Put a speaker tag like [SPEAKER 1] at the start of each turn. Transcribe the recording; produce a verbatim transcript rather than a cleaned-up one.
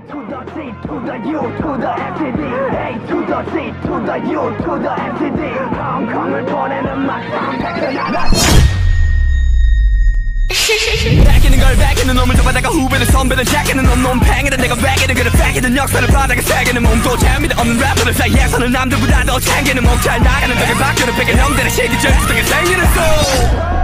[SPEAKER 1] to the C to the U to the M C D A to the C to the U to the M C D 홍콩을 보내는 막상 백근하다
[SPEAKER 2] 뺏기는 걸 뺏기는 놈을 잡아다가 후배는 선배는 제끼는 놈 놈팽이는 내가 베기는 그를 뺏기는 역사를 바닥에 새기는 몸도 재미도 없는 래퍼들 사이에서는 남들보다 더 챙기는 몸 잘 나가는 덕에 바뀌는 뺏긴 형들의 시기 절투 속에 생기는 소